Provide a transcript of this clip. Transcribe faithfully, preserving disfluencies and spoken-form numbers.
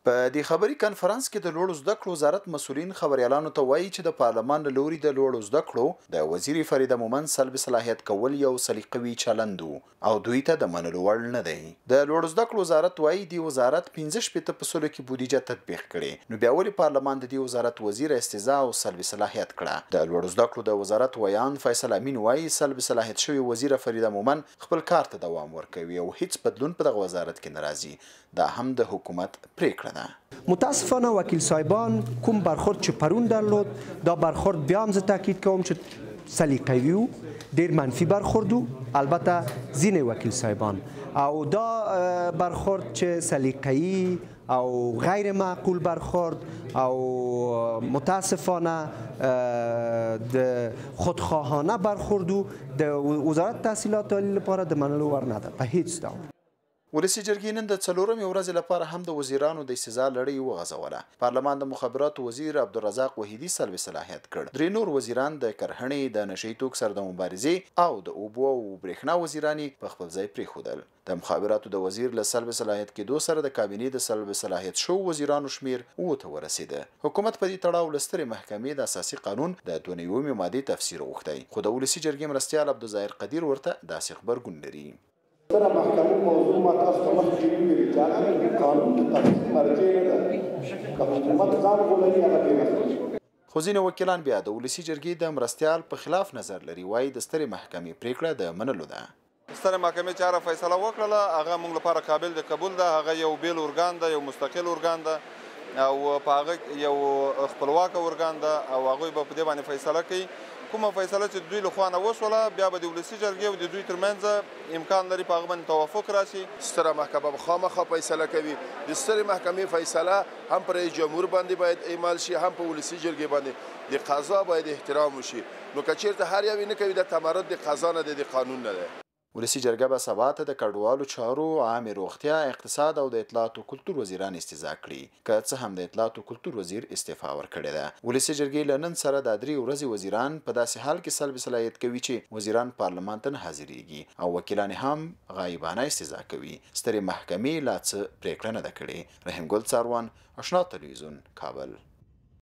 په دې خبري کانفرنس کې د لوړو زده کړو وزارت مسؤلین خبريالانو ته وایي چې د پارلمان له لوري د لوړو زده کړو د وزیر فریده مومند سلب صلاحیت کول یو سلیقوي چلند او دوی ته د منلو وړ نه دی. د لوړو زده کړو وزارت وایي دی وزارت پنځه شپېته په سلو کې بودیجه تطبیق کړي، نو بیا ولې پارلمان د دې وزارت وزیر استیضاح او سلب صلاحیت کړه؟ د لوړو زده کړو د وزارت ویان فیصل امین وایي سلب صلاحیت شوی وزیر فریده مومند خپل کار ته دوام ورکوي او هیڅ بدلون په دغه وزارت کې نه راځي. دا هم د حکومت پریکړه ده. متاسفانه وکیل صاحبان کوم برخورد چې پرون درلود دا برخورد بیا هم زه تاکید کوم چې سلیقوي و، ډیر منفي برخورد و، البته ځینې وکیل صاحبان او دا برخورد چې سلیقوي او غیر معقول برخورد او متاسفانه د خودخواهانه برخورد و د وزارت تحصیلات عالی لپاره د منلو وړ نه ده په هیڅ ډول. ولسي جرګې نن د څلورمې ورځې لپاره هم د وزیرانو د استیضاح لړۍ وغځوله. پارلمان د مخابراتو وزیر عبدالرزاق وحیدي سلب صلاحیت کړ. درې نور وزیران د کرهڼې، د نشهیي توکو سره د مبارزې او د اوبو او برېښنا وزیران په خپل ځای پرېښودل. د مخابراتو د وزیر له سلب صلاحیت کېدو سره د کابینې د سلب صلاحیت شو وزیرانو شمیر اووه ته ورسېده. حکومت په دې تړاو له سترې محکمې د اساسي قانون د دوه نوي مادې تفسیر غوښتی، خو د ولسي جرګې مرستیال عبدالظاهر قدیر ورته داسې غبرګون لري. ستره محکمه موضوع ما تاسو ته مخکې ویلي چې هغه قانون د تفسیر مرجع نه ده، که حکومت ځان ولري هغه بېغفله. خو ځینې وکیلان بیا د ولسي جرګې د مرستیال په خلاف نظر لري، وایي د سترې محکمې پریکړه د منلو ده. ستره محکمې چې هغه فیصله وکړله هغه موږ لپاره قابل د قبول ده. هغه یو بیل ارګان ده، یو مستقل ارګان ده او په هغه یو خپلواکه ارګان ده او هغوی به په دې باندې فیصله کوي. کومه فیصله چې دوی له خوا نه وشوله بیا به د ولسي جرګې او د دوی ترمنځ امکان لري په هغه باندې توافق راشي. ستره محکمه به خامخا فیصله کوي. د سترې محکمې فیصله هم پر رئیس جمهور باندې باید اعمال شي، هم په ولسي جرګې باندې د قضا باید احترام وشي. نو که چېرته هر یو یې نه کوي د تمرد د قضا نه دی، د قانون نه دی. ولسي جرګه به سبا ته د کډوالو چارو، عامې روغتیا، اقتصاد او د اطلاعات او کلتور وزیران استیضاح کړي، که څه هم د اطلاعات او کلتور وزیر استعفا ورکړې ده. ولسي جرګې له نن سره د درې ورځې وزیران په داسې حال کې سلب صلاحیت کوي چې وزیران پارلمان ته نه حاضرېږي او وکیلان هم غایبانه استیضاح کوي. سترې محکمې لا څه پریکړه نه ده کړې. رحیم ګل څاروان، اشنا تلویزیون، کابل.